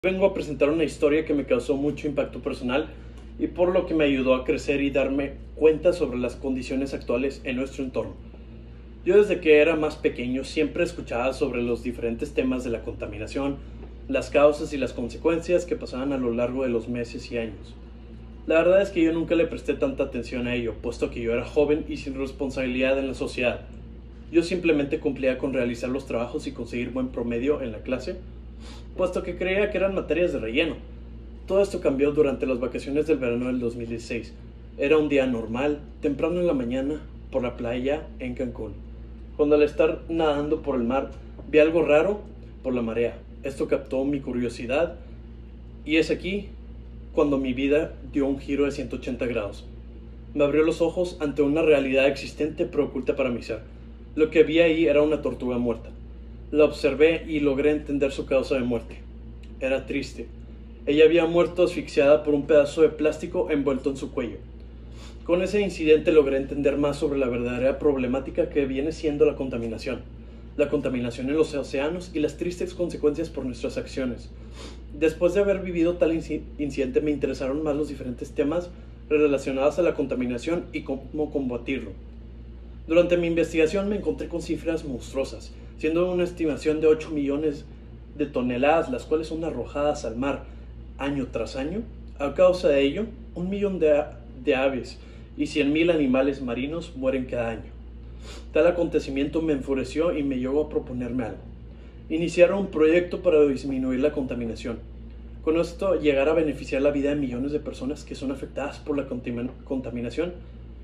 Vengo a presentar una historia que me causó mucho impacto personal y por lo que me ayudó a crecer y darme cuenta sobre las condiciones actuales en nuestro entorno. Yo desde que era más pequeño siempre escuchaba sobre los diferentes temas de la contaminación, las causas y las consecuencias que pasaban a lo largo de los meses y años. La verdad es que yo nunca le presté tanta atención a ello, puesto que yo era joven y sin responsabilidad en la sociedad. Yo simplemente cumplía con realizar los trabajos y conseguir buen promedio en la clase, puesto que creía que eran materias de relleno. Todo esto cambió durante las vacaciones del verano del 2016. Era un día normal, temprano en la mañana, por la playa en Cancún, cuando al estar nadando por el mar vi algo raro por la marea. Esto captó mi curiosidad y es aquí cuando mi vida dio un giro de 180 grados. Me abrió los ojos ante una realidad existente pero oculta para mi ser. Lo que vi ahí era una tortuga muerta. La observé y logré entender su causa de muerte. Era triste. Ella había muerto asfixiada por un pedazo de plástico envuelto en su cuello. Con ese incidente logré entender más sobre la verdadera problemática que viene siendo la contaminación en los océanos y las tristes consecuencias por nuestras acciones. Después de haber vivido tal incidente me interesaron más los diferentes temas relacionados a la contaminación y cómo combatirlo. Durante mi investigación me encontré con cifras monstruosas, siendo una estimación de 8 millones de toneladas, las cuales son arrojadas al mar año tras año. A causa de ello, 1 millón de aves y 100.000 animales marinos mueren cada año. Tal acontecimiento me enfureció y me llevó a proponerme algo: iniciar un proyecto para disminuir la contaminación. Con esto llegar a beneficiar la vida de millones de personas que son afectadas por la contaminación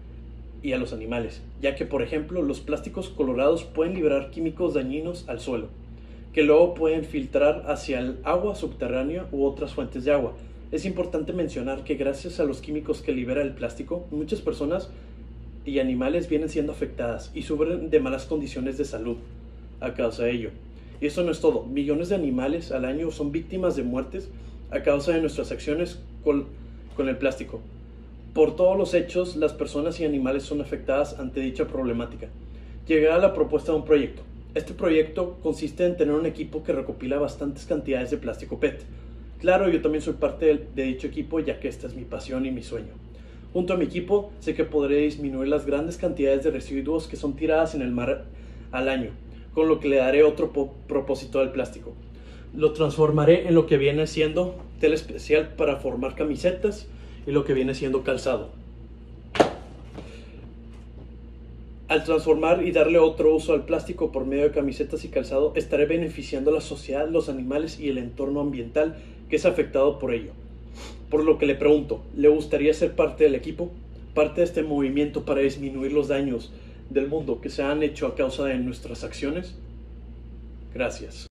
y a los animales, ya que por ejemplo los plásticos colorados pueden liberar químicos dañinos al suelo, que luego pueden filtrar hacia el agua subterránea u otras fuentes de agua. Es importante mencionar que gracias a los químicos que libera el plástico, muchas personas y animales vienen siendo afectadas y sufren de malas condiciones de salud a causa de ello. Y eso no es todo. Millones de animales al año son víctimas de muertes a causa de nuestras acciones con el plástico. Por todos los hechos, las personas y animales son afectadas ante dicha problemática. Llegué a la propuesta de un proyecto. Este proyecto consiste en tener un equipo que recopila bastantes cantidades de plástico PET. Claro, yo también soy parte de dicho equipo, ya que esta es mi pasión y mi sueño. Junto a mi equipo, sé que podré disminuir las grandes cantidades de residuos que son tiradas en el mar al año, con lo que le daré otro propósito al plástico. Lo transformaré en lo que viene siendo tela especial para formar camisetas y lo que viene siendo calzado. Al transformar y darle otro uso al plástico por medio de camisetas y calzado, estaré beneficiando a la sociedad, los animales y el entorno ambiental que es afectado por ello. Por lo que le pregunto, ¿le gustaría ser parte del equipo? ¿Parte de este movimiento para disminuir los daños del mundo que se han hecho a causa de nuestras acciones? Gracias.